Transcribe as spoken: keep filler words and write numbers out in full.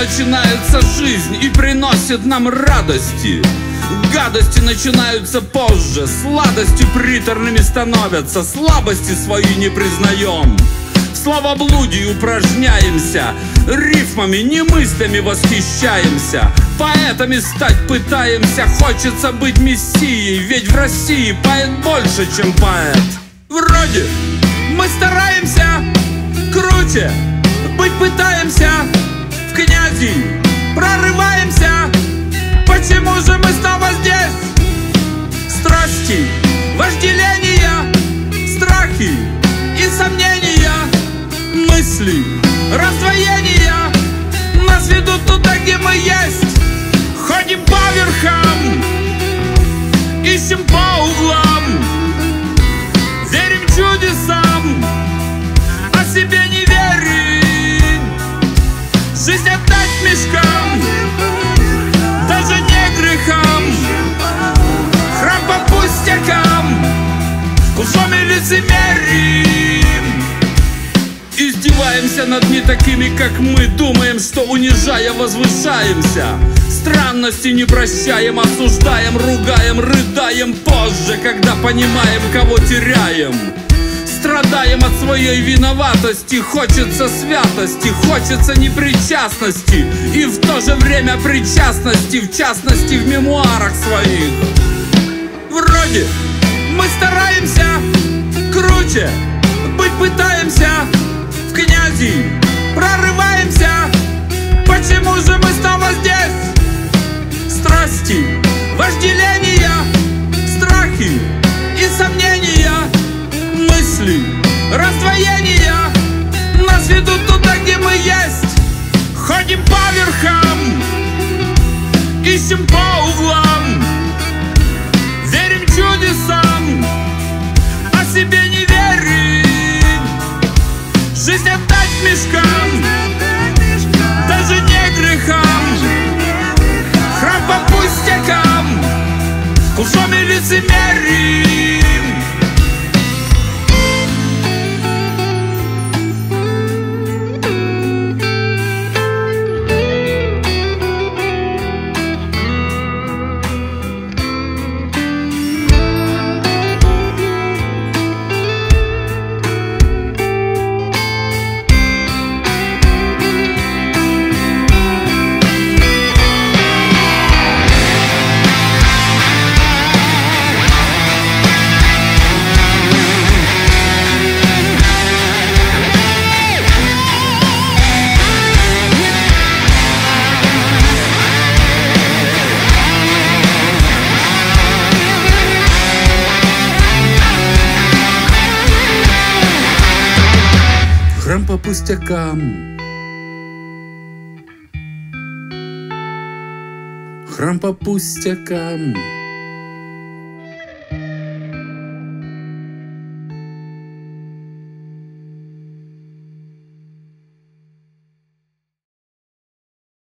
начинается жизнь и приносит нам радости. Гадости начинаются позже, сладости приторными становятся, слабости свои не признаем. В словоблудии упражняемся, рифмами, не мыслями восхищаемся, поэтами стать пытаемся. Хочется быть мессией, ведь в России поэт больше, чем поэт. Вроде мы стараемся круче, быть пытаемся, в князи прорываемся. Почему же мы снова здесь? Страсти, вожделения, страхи и сомнения, мысли, раздвоения нас ведут туда, где мы есть. Ходим по верхам, ищем по углам, верим чудесам, а себе не верим. Жизнь отдать мешкам, даже не грехам, храм по пустякам, лжем и лицемерим. Издеваемся над не такими, как мы, думаем, что унижая возвышаемся. Странности не прощаем, осуждаем, ругаем, рыдаем позже, когда понимаем, кого теряем. Страдаем от своей виноватости, хочется святости, хочется непричастности и в то же время причастности, в частности в мемуарах своих. Вроде мы стараемся круче, быть пытаемся, в князи прорываемся. Почему же мы снова здесь? Страсти, вожделения, страхи и сомнения, мысли, раздвоения нас ведут туда, где мы есть. Ходим по верхам, ищем по углам, верим чудесам, а себе не верим. Жизнь отдать мешкам, даже не грехам, храм по пустякам, лжем и лицемерим. Храм по пустякам, храм по пустякам.